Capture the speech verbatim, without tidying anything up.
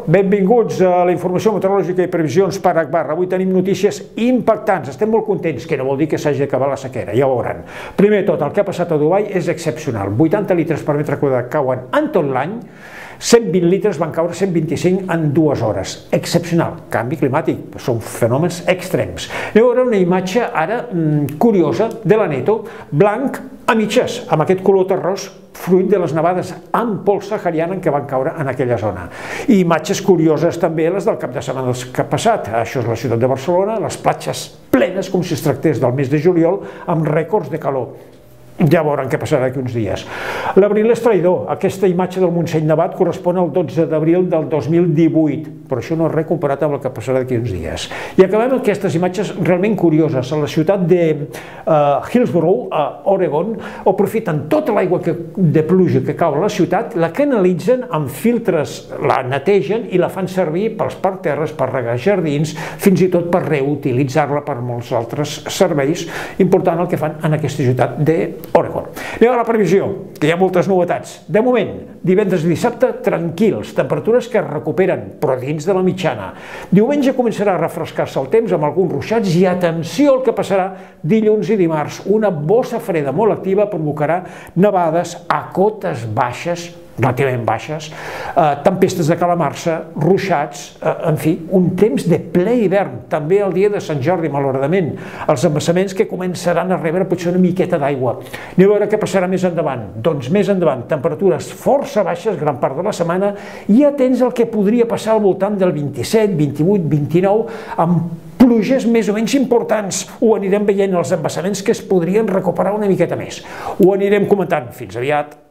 benvinguts a la informació meteorològica i previsions per Agbar. Avui tenim notícies impactants, estem molt contents, que no vol dir que s'hagi d'acabar la sequera, ja ho veuran. Primer de tot, el que ha passat a Dubai és excepcional. vuitanta litres per metre quadrat cauen en tot l'any, cent vint litres van caure cent vint-i-cinc en dues hores. Excepcional. Canvi climàtic, són fenòmens extrems. Aneu a veure una imatge ara mmm, curiosa de l'Aneto, blanc a mitges, amb aquest color terrós, fruit de les nevades amb pols sahariana que van caure en aquella zona. I imatges curioses també les del cap de setmana que ha passat. Això és la ciutat de Barcelona, les platges plenes com si es tractés del mes de juliol, amb rècords de calor. Ja veuran què passarà d'aquí uns dies. L'abril és traïdor. Aquesta imatge del Montseny nevat correspon al dotze d'abril del dos mil divuit, però això no és res comparat amb el que passarà d'aquí uns dies. I acabem amb aquestes imatges realment curioses. A la ciutat de uh, Hillsborough, a Oregon, aprofiten tota l'aigua de pluja que cau a la ciutat, la canalitzen amb filtres, la netegen i la fan servir pels parterres, per regar jardins, fins i tot per reutilitzar-la per molts altres serveis. Important el que fan en aquesta ciutat de Oregon. Anem a la previsió, que hi ha moltes novetats. De moment, divendres i dissabte, tranquils, temperatures que es recuperen, però dins de la mitjana. Diumenge començarà a refrescar-se el temps amb alguns ruixats i atenció al que passarà dilluns i dimarts. Una bossa freda molt activa provocarà nevades a cotes baixes, relativament baixes, eh, tempestes de calamarsa, ruixats, eh, en fi, un temps de ple hivern, també el dia de Sant Jordi, malauradament, els embassaments que començaran a rebre potser una miqueta d'aigua. Anem a veure què passarà més endavant. Doncs més endavant, temperatures força baixes gran part de la setmana i atents al que podria passar al voltant del vint-i-set, vint-i-vuit, vint-i-nou, amb pluges més o menys importants. Ho anirem veient els embassaments que es podrien recuperar una miqueta més. Ho anirem comentant. Fins aviat.